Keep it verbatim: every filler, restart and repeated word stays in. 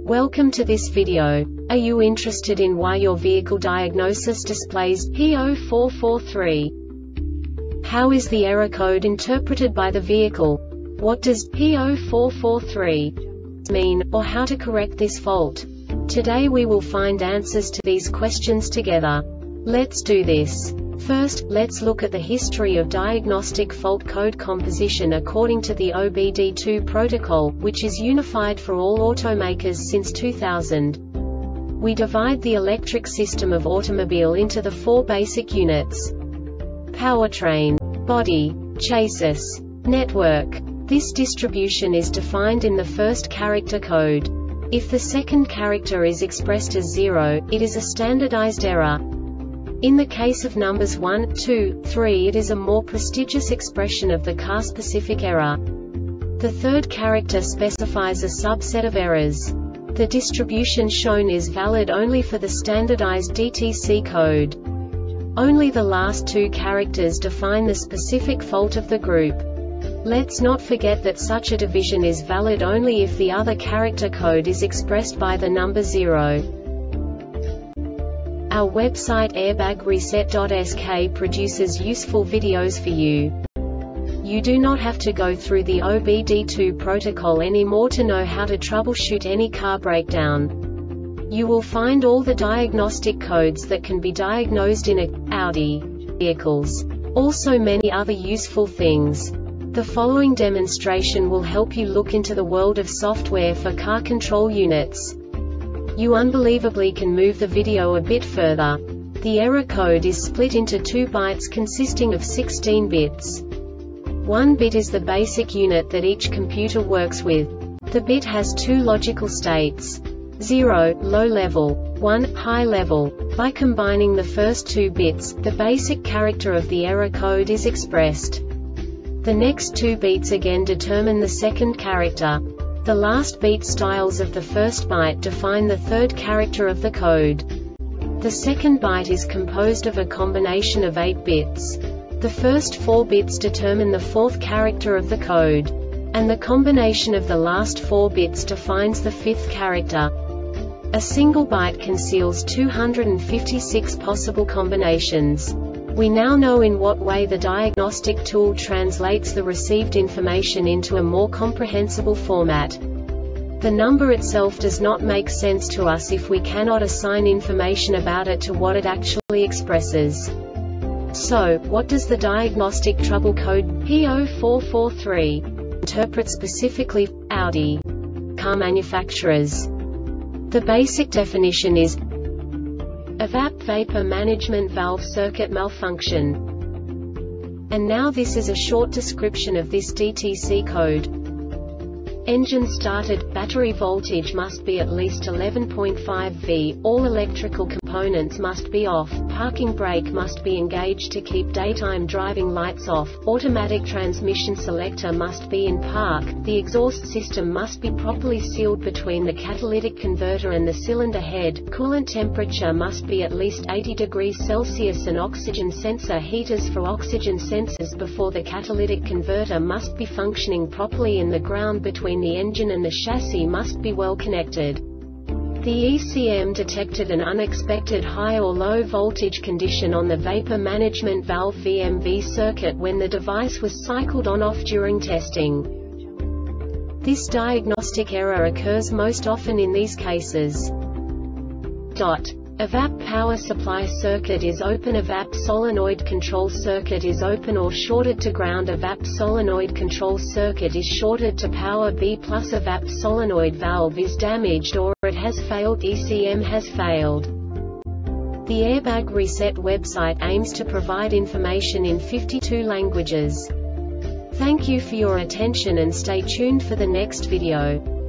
Welcome to this video. Are you interested in why your vehicle diagnosis displays P zero four four three? How is the error code interpreted by the vehicle? What does P zero four four three mean, or how to correct this fault? Today we will find answers to these questions together. Let's do this. First, let's look at the history of diagnostic fault code composition according to the O B D two protocol, which is unified for all automakers since two thousand. We divide the electric system of automobile into the four basic units: powertrain, body, chassis, network. This distribution is defined in the first character code. If the second character is expressed as zero, it is a standardized error. In the case of numbers one, two, three, it is a more prestigious expression of the car-specific error. The third character specifies a subset of errors. The distribution shown is valid only for the standardized D T C code. Only the last two characters define the specific fault of the group. Let's not forget that such a division is valid only if the other character code is expressed by the number zero. Our website airbag reset dot S K produces useful videos for you. You do not have to go through the O B D two protocol anymore to know how to troubleshoot any car breakdown. You will find all the diagnostic codes that can be diagnosed in a Audi vehicles. Also many other useful things. The following demonstration will help you look into the world of software for car control units. You unbelievably can move the video a bit further. The error code is split into two bytes consisting of sixteen bits. One bit is the basic unit that each computer works with. The bit has two logical states: zero, low level, one, high level. By combining the first two bits, the basic character of the error code is expressed. The next two bits again determine the second character. The last beat styles of the first byte define the third character of the code. The second byte is composed of a combination of eight bits. The first four bits determine the fourth character of the code. And the combination of the last four bits defines the fifth character. A single byte conceals two hundred fifty-six possible combinations. We now know in what way the diagnostic tool translates the received information into a more comprehensible format. The number itself does not make sense to us if we cannot assign information about it to what it actually expresses. So, what does the diagnostic trouble code P zero four four three interpret specifically for Audi car manufacturers? The basic definition is a V A P vapor management valve circuit malfunction. And now this is a short description of this D T C code. Engine started, battery voltage must be at least eleven point five volts, all electrical components must be off, parking brake must be engaged to keep daytime driving lights off, automatic transmission selector must be in park, the exhaust system must be properly sealed between the catalytic converter and the cylinder head, coolant temperature must be at least eighty degrees Celsius and oxygen sensor heaters for oxygen sensors before the catalytic converter must be functioning properly and the ground between the engine and the chassis must be well connected. The E C M detected an unexpected high or low voltage condition on the vapor management valve V M V circuit when the device was cycled on-off during testing. This diagnostic error occurs most often in these cases. Dot. A V A P power supply circuit is open. A V A P solenoid control circuit is open or shorted to ground. A V A P solenoid control circuit is shorted to power B plus. A V A P solenoid valve is damaged or it has failed. E C M has failed. The Airbag Reset website aims to provide information in fifty-two languages. Thank you for your attention and stay tuned for the next video.